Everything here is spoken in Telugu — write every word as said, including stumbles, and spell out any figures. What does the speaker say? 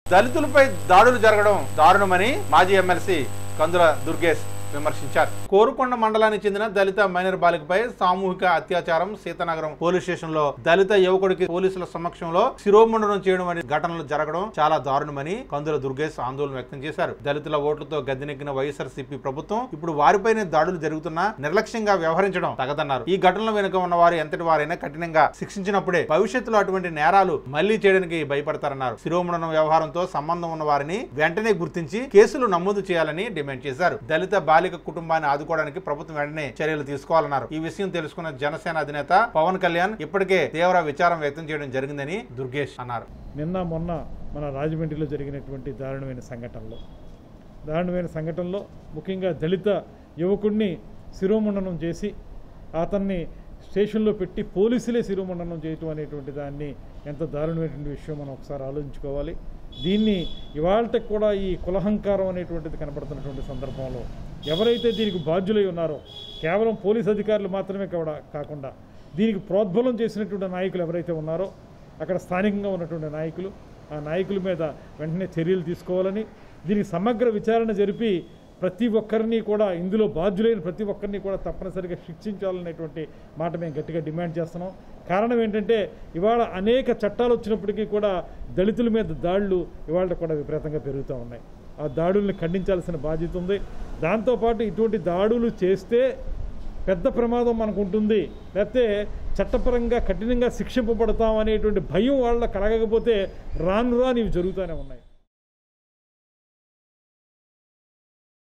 దళితులపై దాడులు జరగడం దారుణమని మాజీ ఎమ్మెల్సీ కందుల దుర్గేష్ విమర్శించారు. కోరుకొండ మండలానికి చెందిన దళిత మైనర్ బాలికపై సామూహిక అత్యాచారం సీతానగరం పోలీస్ స్టేషన్ లో దళిత యువకుడికి పోలీసుల సమక్షంలో శిరోముండనం చేయడం అనే ఘటనలు జరగడం చాలా దారుణమని కందుల దుర్గేష్ ఆందోళన వ్యక్తం చేశారు. దళితుల ఓట్లతో గద్దెనెక్కిన వైఎస్ఆర్సీపీ ప్రభుత్వం ఇప్పుడు వారిపైనే దాడులు జరుగుతున్నా నిర్లక్ష్యంగా వ్యవహరించడం తగదన్నారు. ఈ ఘటనల వెనుక ఉన్న వారు ఎంతటి వారైనా కఠినంగా శిక్షించినప్పుడే భవిష్యత్తులో అటువంటి నేరాలు మళ్లీ చేయడానికి భయపడతారన్నారు. శిరోముండనం వ్యవహారంతో సంబంధం ఉన్న వారిని వెంటనే గుర్తించి కేసులు నమోదు చేయాలని డిమాండ్ చేశారు. దళిత బాలిక కుటుంబాన్ని ఆదుకోవడానికి ప్రభుత్వం వెంటనే చర్యలు తీసుకోవాలన్నారు. ఈ విషయం తెలుసుకున్న జనసేన అధినేత పవన్ కళ్యాణ్ ఇప్పటికే తీవ్ర విచారం వ్యక్తం చేయడం జరిగిందని దుర్గేష్ అన్నారు. నిన్న మొన్న మన రాజమండ్రిలో జరిగినటువంటి దారుణమైన సంఘటనలో దారుణమైన సంఘటనలో ముఖ్యంగా దళిత యువకుడిని శిరోముండనం చేసి అతన్ని స్టేషన్లో పెట్టి పోలీసులే శిరోముండనం చేయటం అనేటువంటి దాన్ని ఎంత దారుణమైనటువంటి విషయం మనం ఒకసారి ఆలోచించుకోవాలి. దీన్ని ఇవాళకి కూడా ఈ కులహంకారం అనేటువంటిది కనపడుతున్నటువంటి సందర్భంలో ఎవరైతే దీనికి బాధ్యులై ఉన్నారో కేవలం పోలీస్ అధికారులు మాత్రమే కూడా కాకుండా దీనికి ప్రోద్బలం చేసినటువంటి నాయకులు ఎవరైతే ఉన్నారో అక్కడ స్థానికంగా ఉన్నటువంటి నాయకులు ఆ నాయకుల మీద వెంటనే చర్యలు తీసుకోవాలని, దీనికి సమగ్ర విచారణ జరిపి ప్రతి ఒక్కరిని కూడా ఇందులో బాధ్యులైన ప్రతి ఒక్కరిని కూడా తప్పనిసరిగా శిక్షించాలనేటువంటి మాట మేము గట్టిగా డిమాండ్ చేస్తున్నాం. కారణం ఏంటంటే ఇవాళ అనేక చట్టాలు వచ్చినప్పటికీ కూడా దళితుల మీద దాడులు ఇవాళ కూడా విపరీతంగా పెరుగుతూ ఉన్నాయి. ఆ దాడుల్ని ఖండించాల్సిన బాధ్యత ఉంది. దాంతోపాటు ఇటువంటి దాడులు చేస్తే పెద్ద ప్రమాదం మనకు ఉంటుంది, లేకపోతే చట్టపరంగా కఠినంగా శిక్షింపబడతాం అనేటువంటి భయం వాళ్ళ కలగకపోతే రాను రాను ఇవి జరుగుతూనే ఉన్నాయి.